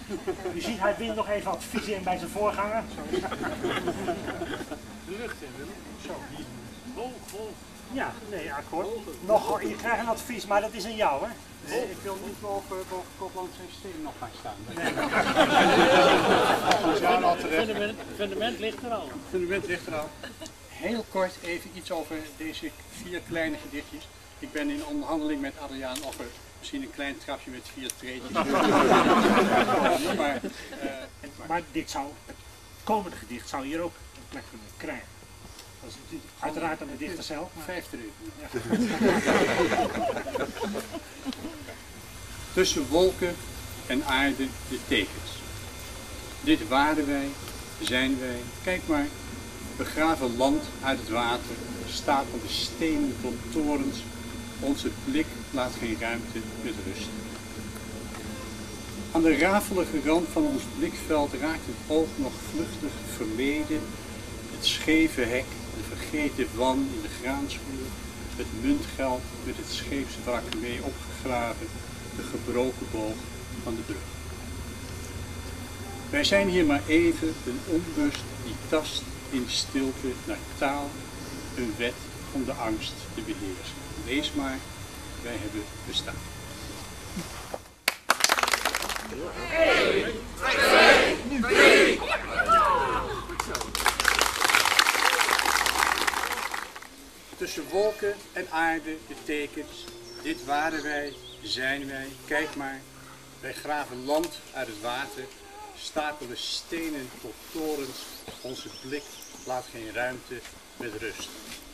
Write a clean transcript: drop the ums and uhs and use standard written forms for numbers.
U ziet, hij wint nog even advies in bij zijn voorganger. De lucht in, Willem. Zo. Hoog, hoog. Ja, nee, akkoord. Nog, je krijgt een advies, maar dat is aan jou, hè? Nee, ik wil niet boven Kopland zijn steen nog gaan staan. Het fundament ligt er al. Het fundament ligt er al. Heel kort even iets over deze 4 kleine gedichtjes. Ik ben in onderhandeling met Adriaan of er misschien een klein trapje met 4 treetjes. Maar dit zou, het komende gedicht zou hier ook een plek kunnen krijgen. Dat is natuurlijk uiteraard aan de dichter zelf. 5 treden. Tussen wolken en aarde de tekens. Dit waren wij, zijn wij, kijk maar, begraven land uit het water, stapelde stenen tot torens, onze blik laat geen ruimte met rust. Aan de rafelige rand van ons blikveld raakt het oog nog vluchtig verleden, het scheve hek, de vergeten wan in de graanschuur, het muntgeld met het scheepswrak mee opgegraven, de gebroken boog van de brug. Wij zijn hier maar even een onrust die tast in de stilte naar taal, een wet om de angst te beheersen. Lees maar, wij hebben bestaan. 1, 2, 3. Tussen wolken en aarde de tekens, dit waren wij, zijn wij, kijk maar, wij graven land uit het water, stapelen stenen tot torens, onze blik laat geen ruimte met rust.